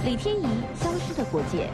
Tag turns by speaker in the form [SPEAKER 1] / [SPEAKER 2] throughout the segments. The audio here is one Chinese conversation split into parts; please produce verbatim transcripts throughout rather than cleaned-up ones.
[SPEAKER 1] 李天怡消失的国界。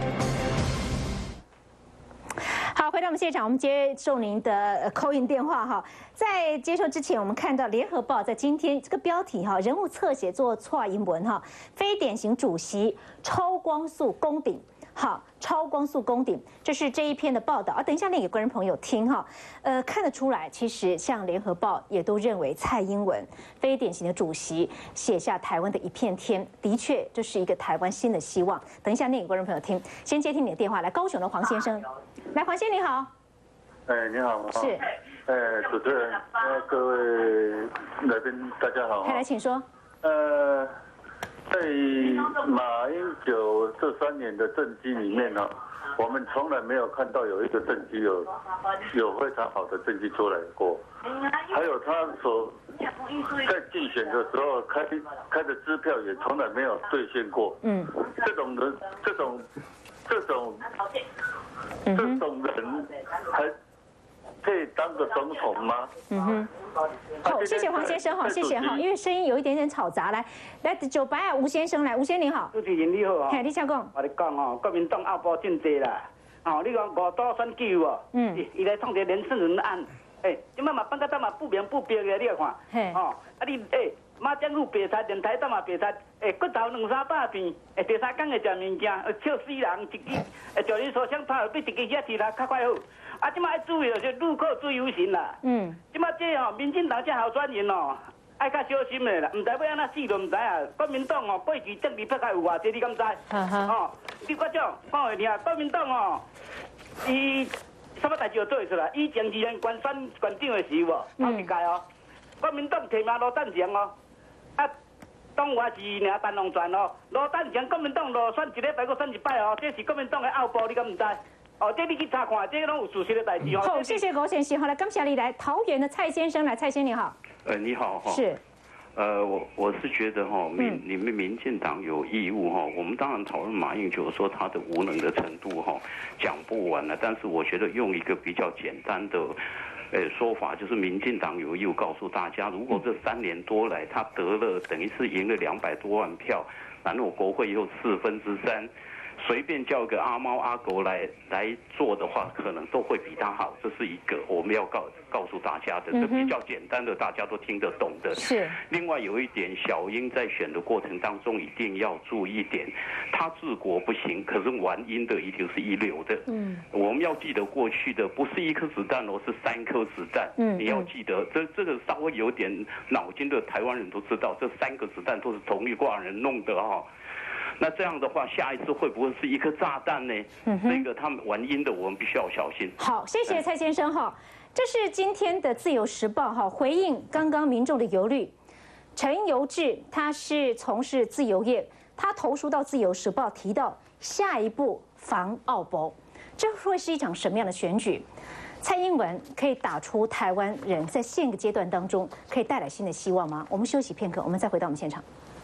[SPEAKER 1] 好，回到我们现场，我们接受您的 call in 电话哈。在接受之前，我们看到《联合报》在今天这个标题哈，人物侧写做错英文哈，非典型主席超光速攻顶。好，超光速攻顶，这是这一篇的报道啊。等一下念给观众朋友听哈。呃，看得出来，其实像联合报也都认为蔡英文非典型的主席写下台湾的一片天，的确这是一个台湾新的希望。等一下念给观众朋友听。先接听你的电话，来高雄的黄先生，来黄先生你好。
[SPEAKER 2] 哎，你好。
[SPEAKER 1] 是。
[SPEAKER 2] 呃，主持人，呃，各位来宾大家好。
[SPEAKER 1] 来，请说。
[SPEAKER 2] 呃。在马英九这三年的政绩里面呢，我们从来没有看到有一个政绩有有非常好的政绩出来过。还有他所在竞选的时候开开的支票也从来没有兑现过。嗯，这种人，这种这种这种人还可以当个总统吗？嗯哼。好，谢谢黄先生哈，谢谢哈，因为声音有一点点嘈杂，来来九白啊，吴先生来，吴先生你好。
[SPEAKER 3] 主持人你好啊。
[SPEAKER 1] 嘿，你请讲。
[SPEAKER 3] 我你讲哦，国民党后部真济啦，哦，你讲五岛选举哦，嗯，伊来创一个连胜人案，诶，即摆嘛放到咱嘛不明不白的，你来看，嘿，哦，啊你诶，马政府白菜，连台岛嘛白菜，诶，骨头两三百片，诶，第三工会食物件，笑死人，一支，诶，就你所想拍比一支遐吃来较快好。啊，即摆要注意就是路口最优先啦。嗯。即摆这吼，民进党这候选人哦，爱较小心的啦，唔知要安怎死都唔知啊。国民党哦，过去政治票较有偌济，你敢知？嗯哼。哦，你各种看会听，国民党哦，伊什么代志都做会出来。以前议员关选关长的时候，头一届哦，国民党提名罗赞成哦，啊，党外是领单龙泉哦，罗赞成国民党罗选一礼拜，搁选一摆哦，这是国民党的后部，你敢唔知？哦，这你去查看，这拢有事实的代志哦。
[SPEAKER 1] 好，谢谢郭先生。好了，感谢你来桃园的蔡先生来，蔡先生你好。
[SPEAKER 4] 呃，你好哈。
[SPEAKER 1] 是。
[SPEAKER 4] 呃，我我是觉得哈，民你们民进党有义务哈，我们当然讨论马英九说他的无能的程度哈，讲不完了。但是我觉得用一个比较简单的。呃，说法就是民进党有义务告诉大家，如果这三年多来他得了等于是赢了两百多万票，然后国会又四分之三。随便叫个阿猫阿狗来来做的话，可能都会比他好。这是一个我们要告告诉大家的，这比较简单的，大家都听得懂的。
[SPEAKER 1] 是。
[SPEAKER 4] 另外有一点，小英在选的过程当中一定要注意一点，他治国不行，可是玩阴的一定是一流的。嗯。我们要记得过去的不是一颗子弹哦，是三颗子弹。嗯。你要记得，这这个稍微有点脑筋的台湾人都知道，这三个子弹都是同一挂人弄的哈、哦。那这样的话，下一次会不会是一颗炸弹呢？嗯哼，那个他们玩阴的，我们必须要小心。
[SPEAKER 1] 好，谢谢蔡先生哈。这是今天的《自由时报》哈，回应刚刚民众的忧虑。陈由志他是从事自由业，他投书到《自由时报》，提到下一步防澳博，这会是一场什么样的选举？蔡英文可以打出台湾人在现个阶段当中可以带来新的希望吗？我们休息片刻，我们再回到我们现场。